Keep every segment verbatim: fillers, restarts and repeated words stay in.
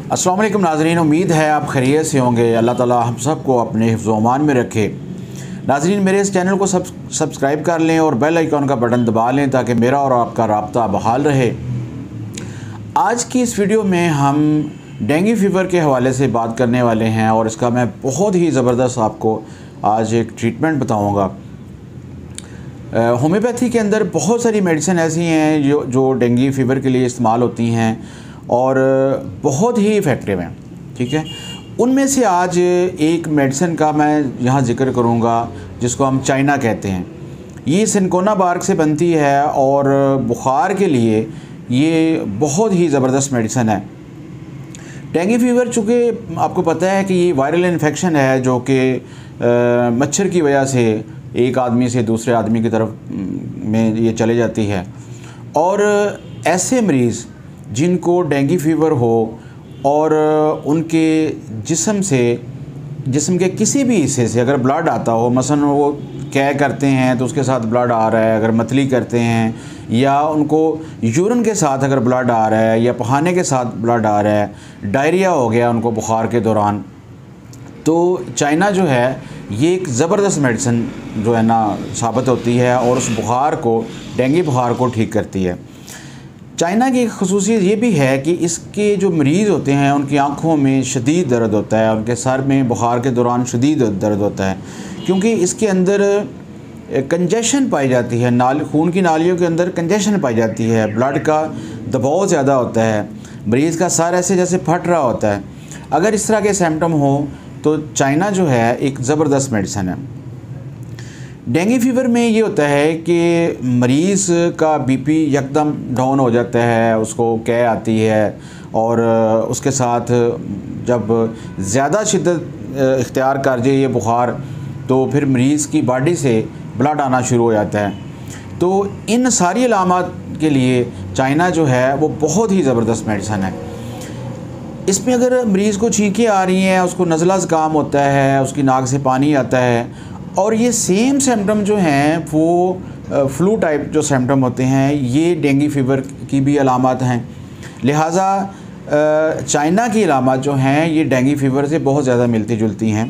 अस्सलाम वालेकुम नाज़रीन, उम्मीद है आप खैरियत से होंगे। अल्लाह ताला हम सब को अपने हिफ्ज़ व अमान में रखे। नाज़रीन, मेरे इस चैनल को सब सब्सक्राइब कर लें और बेल आइकॉन का बटन दबा लें ताकि मेरा और आपका राब्ता बहाल रहे। आज की इस वीडियो में हम डेंगू फ़ीवर के हवाले से बात करने वाले हैं और इसका मैं बहुत ही ज़बरदस्त आपको आज एक ट्रीटमेंट बताऊँगा। होम्योपैथी के अंदर बहुत सारी मेडिसिन ऐसी हैं जो जो डेंगू फ़ीवर के लिए इस्तेमाल होती हैं और बहुत ही इफ़ेक्टिव हैं, ठीक है। उनमें से आज एक मेडिसिन का मैं यहाँ ज़िक्र करूँगा जिसको हम चाइना कहते हैं। ये सिनकोना बार्क से बनती है और बुखार के लिए ये बहुत ही ज़बरदस्त मेडिसिन है। डेंगू फ़ीवर चूँकि आपको पता है कि ये वायरल इन्फेक्शन है जो कि मच्छर की वजह से एक आदमी से दूसरे आदमी की तरफ में ये चले जाती है और ऐसे मरीज़ जिनको डेंगू फ़ीवर हो और उनके जिस्म से जिस्म के किसी भी हिस्से से अगर ब्लड आता हो, मसलन वो कै करते हैं तो उसके साथ ब्लड आ रहा है, अगर मतली करते हैं या उनको यूरिन के साथ अगर ब्लड आ रहा है या पखाने के साथ ब्लड आ रहा है, डायरिया हो गया उनको बुखार के दौरान, तो चाइना जो है ये एक ज़बरदस्त मेडिसिन जो है ना साबित होती है और उस बुखार को, डेंगू बुखार को ठीक करती है। चाइना की ख़ुसूसियत ये भी है कि इसके जो मरीज़ होते हैं उनकी आँखों में शदीद दर्द होता है, उनके सर में बुखार के दौरान शदीद दर्द होता है क्योंकि इसके अंदर कंजेशन पाई जाती है, नाल खून की नालियों के अंदर कंजेशन पाई जाती है, ब्लड का दबाव ज़्यादा होता है, मरीज़ का सर ऐसे जैसे फट रहा होता है। अगर इस तरह के सिम्टम हो तो चाइना जो है एक ज़बरदस्त मेडिसिन है। डेंगू फ़ीवर में ये होता है कि मरीज़ का बीपी यकदम डाउन हो जाता है, उसको कै आती है और उसके साथ जब ज़्यादा शिद्दत इख्तियार कर जाए ये बुखार तो फिर मरीज़ की बॉडी से ब्लड आना शुरू हो जाता है। तो इन सारी अलामात के लिए चाइना जो है वो बहुत ही ज़बरदस्त मेडिसिन है। इसमें अगर मरीज़ को छींकें आ रही हैं, उसको नज़ला ज़ुकाम होता है, उसकी नाक से पानी आता है और ये सेम सिम्टम जो हैं वो फ्लू टाइप जो सिम्टम होते हैं ये डेंगू फ़ीवर की भी अलामत हैं। लिहाजा चाइना की अलामत जो हैं ये डेंगू फ़ीवर से बहुत ज़्यादा मिलती जुलती हैं।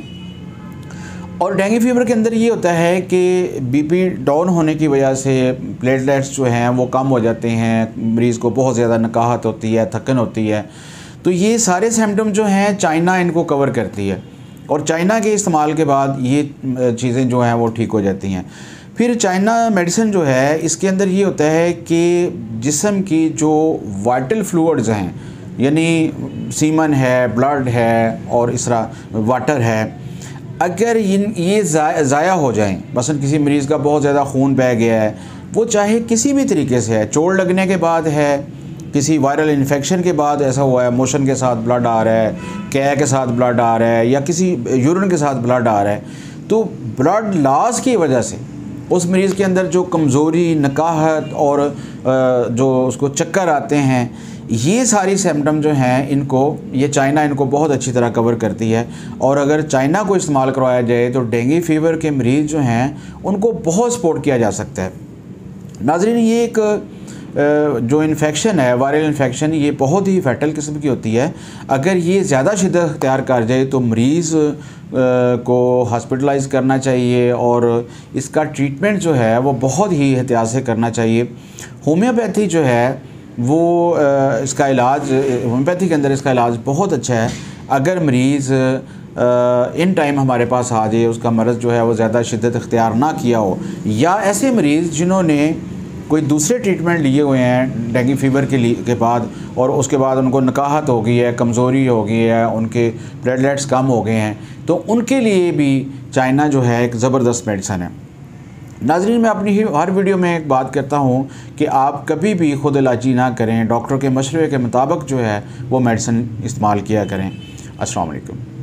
और डेंगू फ़ीवर के अंदर ये होता है कि बीपी डाउन होने की वजह से प्लेटलेट्स जो हैं वो कम हो जाते हैं, मरीज़ को बहुत ज़्यादा नकाहत होती है, थकन होती है। तो ये सारे सिम्टम जो हैं चाइना इनको कवर करती है और चाइना के इस्तेमाल के बाद ये चीज़ें जो हैं वो ठीक हो जाती हैं। फिर चाइना मेडिसिन जो है इसके अंदर ये होता है कि जिस्म की जो वाइटल फ्लूइड्स हैं यानी सीमन है, ब्लड है और इस तरह वाटर है, अगर इन ये ज़ाया हो जाएं, मसलन किसी मरीज़ का बहुत ज़्यादा खून बह गया है, वो चाहे किसी भी तरीके से है, चोट लगने के बाद है, किसी वायरल इन्फेक्शन के बाद ऐसा हुआ है, मोशन के साथ ब्लड आ रहा है, कै के साथ ब्लड आ रहा है या किसी यूरिन के साथ ब्लड आ रहा है, तो ब्लड लॉस की वजह से उस मरीज़ के अंदर जो कमज़ोरी, नकाहत और जो उसको चक्कर आते हैं, ये सारी सिम्टम जो हैं इनको ये चाइना इनको बहुत अच्छी तरह कवर करती है। और अगर चाइना को इस्तेमाल करवाया जाए तो डेंगू फ़ीवर के मरीज़ जो हैं उनको बहुत सपोर्ट किया जा सकता है। नाज़रीन, ये एक जो इन्फेक्शन है, वायरल इन्फेक्शन, ये बहुत ही फैटल किस्म की होती है। अगर ये ज़्यादा शिद्दत इख्तियार कर जाए तो मरीज़ को हॉस्पिटलाइज़ करना चाहिए और इसका ट्रीटमेंट जो है वो बहुत ही एहतियात से करना चाहिए। होम्योपैथी जो है वो इसका इलाज, होम्योपैथी के अंदर इसका इलाज बहुत अच्छा है। अगर मरीज़ इन टाइम हमारे पास आ जाए, उसका मर्ज़ जो है वो ज़्यादा शिद्दत इख्तियार ना किया हो, या ऐसे मरीज़ जिन्होंने कोई दूसरे ट्रीटमेंट लिए हुए हैं डेंगू फ़ीवर के लिए के बाद और उसके बाद उनको नकाहत हो गई है, कमज़ोरी हो गई है, उनके प्लेटलेट्स कम हो गए हैं, तो उनके लिए भी चाइना जो है एक ज़बरदस्त मेडिसिन है। नाज़रीन, मैं अपनी हर वीडियो में एक बात करता हूँ कि आप कभी भी खुद इलाजी ना करें, डॉक्टर के मशवरे के मुताबिक जो है वो मेडिसिन इस्तेमाल किया करें। अस्सलाम वालेकुम।